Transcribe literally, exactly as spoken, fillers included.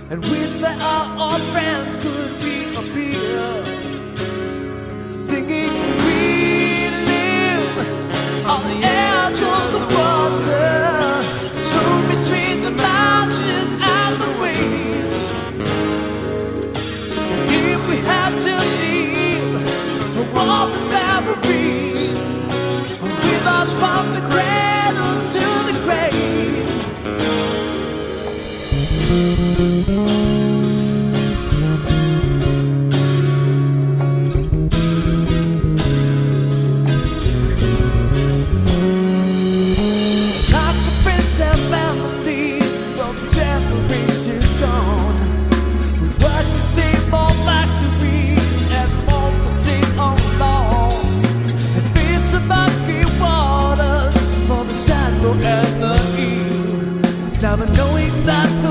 and wish that our old friends could reappear. Singing, we live on the edge of the water, soon between the mountains and the waves. And if we have to leave all the memories with us from the cradle to the grave. Like the friends and family from generations gone, we work the same old factories and mold the same old laws, and face the murky waters for the shadow and the eel. Now the knowing that